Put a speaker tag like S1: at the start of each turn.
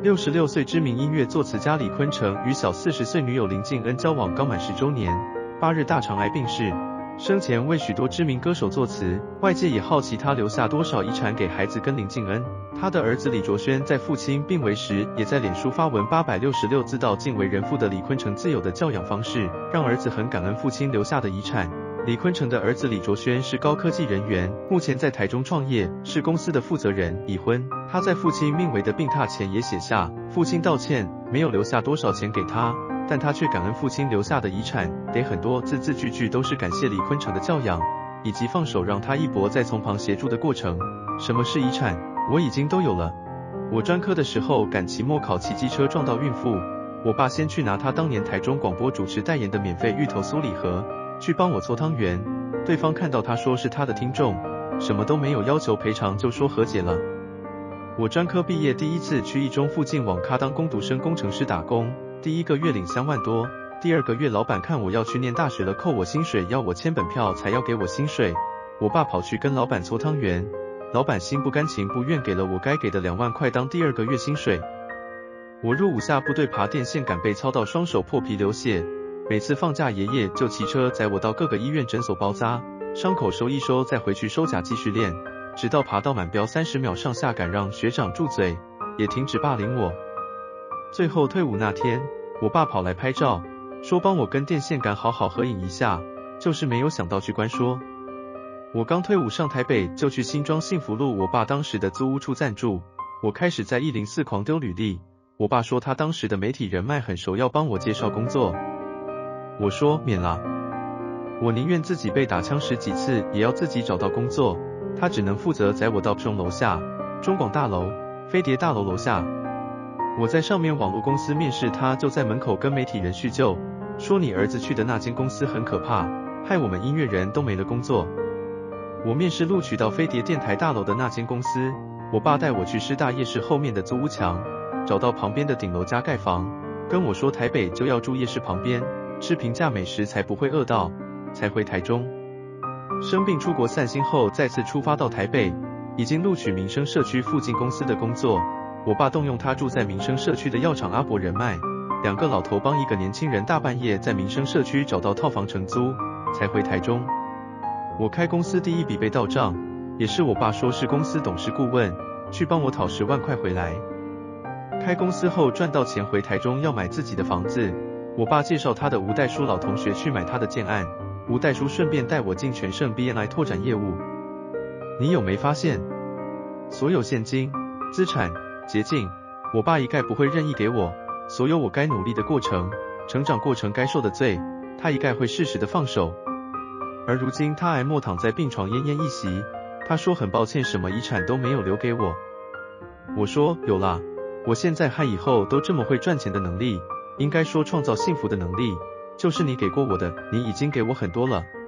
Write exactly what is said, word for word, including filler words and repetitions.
S1: 六十六岁知名音乐作词家李坤城与小四十岁女友林敬恩交往刚满十周年，八日大肠癌病逝。生前为许多知名歌手作词，外界也好奇他留下多少遗产给孩子跟林敬恩。他的儿子李卓轩在父亲病危时，也在脸书发文八百六十六字道敬为人父的李坤城自有的教养方式，让儿子很感恩父亲留下的遗产。李坤城的儿子李卓轩是高科技人员，目前在台中创业，是公司的负责人，已婚。他在父亲命危的病榻前也写下，父亲道歉，没有留下多少钱给他，但他却感恩父亲留下的遗产，得很多，字字句句都是感谢李坤城的教养，以及放手让他一搏在从旁协助的过程。什么是遗产？我已经都有了。我专科的时候赶期末考骑机车撞到孕妇，我爸先去拿他当年台中广播主持代言的免费芋头酥礼盒，去帮我搓汤圆。对方看到他说是他的听众，什么都没有要求赔偿，就说和解了。我专科毕业第一次去一中附近网咖当工读生工程师打工，第一个月领三万多，第二个月老板看我要去念大学了，扣我薪水，要我签本票才要给我薪水。我爸跑去跟老板搓汤圆，老板心不甘情不愿给了我该给的两万块当第二个月薪水。我入伍下部队爬电线杆被操到双手破皮流血，每次放假爷爷就骑车载我到各个医院诊所包扎，伤口收一收再回去收甲继续练，直到爬到满标三十秒上下敢让学长住嘴，也停止霸凌我。最后退伍那天，我爸跑来拍照，说帮我跟电线杆好好合影一下，就是没有想到去关说。我刚退伍上台北就去新庄幸福路我爸当时的租屋处暂住，我开始在一零四狂丢履历，我爸说他当时的媒体人脉很熟，要帮我介绍工作。我说免啦，我宁愿自己被打枪十几次也要自己找到工作，他只能负责载我到中楼下、中广大楼、飞碟大楼楼下。我在上面网络公司面试，他就在门口跟媒体人叙旧，说你儿子去的那间公司很可怕，害我们音乐人都没了工作。我面试录取到飞碟电台大楼的那间公司，我爸带我去师大夜市后面的租屋墙，找到旁边的顶楼加盖房，跟我说台北就要住夜市旁边，吃平价美食才不会饿到，才回台中。生病出国散心后再次出发到台北，已经录取民生社区附近公司的工作。我爸动用他住在民生社区的药厂阿伯人脉，两个老头帮一个年轻人大半夜在民生社区找到套房承租，才回台中。我开公司第一笔被盗账，也是我爸说是公司董事顾问，去帮我讨十万块回来。开公司后赚到钱回台中要买自己的房子，我爸介绍他的吴代书老同学去买他的建案，吴代书顺便带我进全盛 B N I 拓展业务。你有没发现，所有现金、资产、捷径，我爸一概不会任意给我，所有我该努力的过程、成长过程该受的罪，他一概会适时的放手。而如今他癌末躺在病床奄奄一息，他说很抱歉什么遗产都没有留给我。我说有啦，我现在和以后都这么会赚钱的能力，应该说创造幸福的能力，就是你给过我的，你已经给我很多了。